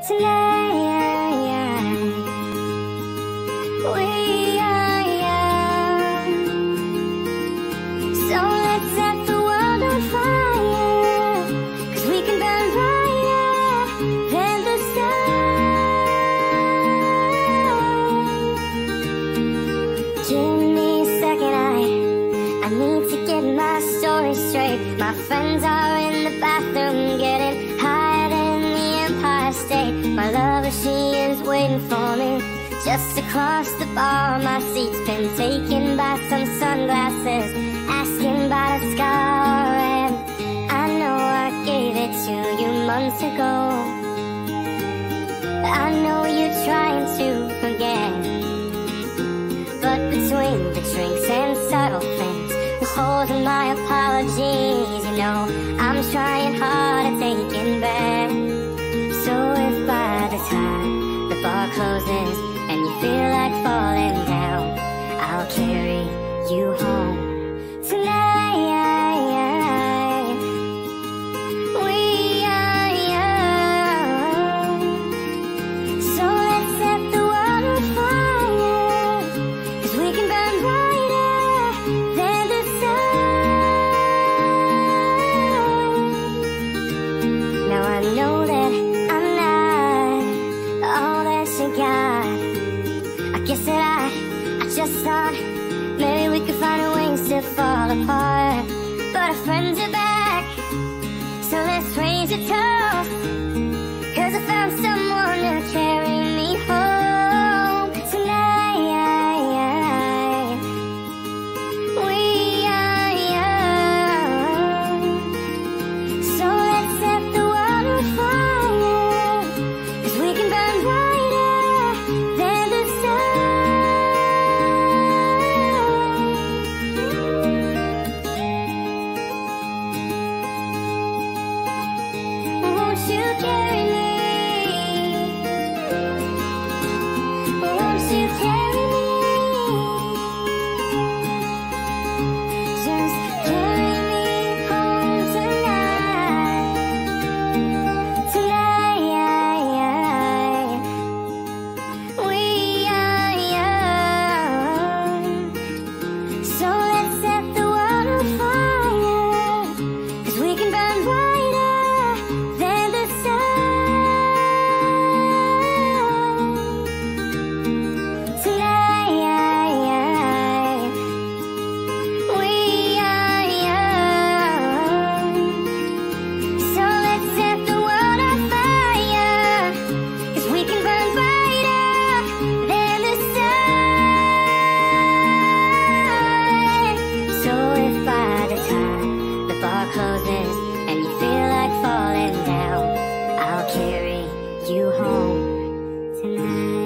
Tonight we are young, so let's set the world on fire, 'cause we can burn brighter than the sun. Give me a second, I need to get my story straight. My friends are in the bathroom getting higher than the Empire State. My lover, she is waiting for me just across the bar. My seat's been taken by some sunglasses, asking about a scar. And I know I gave it to you months ago. I know you're trying to forget, but between the drinks and subtle things, withholding my apologies, you know I'm trying hard to take it back. So if by the time the bar closes and you feel like falling down, I'll carry you home tonight. We are young, so let's set the world on fire, 'cause we can burn brighter than the sun. Now I know that I'm not all that you got. I guess that I just thought maybe we could find ways to fall apart, but our friends are back, so let's raise a toast, 'cause I found someone to carry me home tonight. We are young, so let's set the world on fire, 'cause we can burn brighter than the sun. Won't you carry me? Won't you carry me? Just carry me home tonight. Tonight we are young, so let's set the world on fire, 'cause we can burn brighter than the sun. Tonight we are young, so let's set the world on fire, 'cause we can burn brighter than the sun. So if by the time the bar closes and you feel like falling down, I'll carry you home tonight.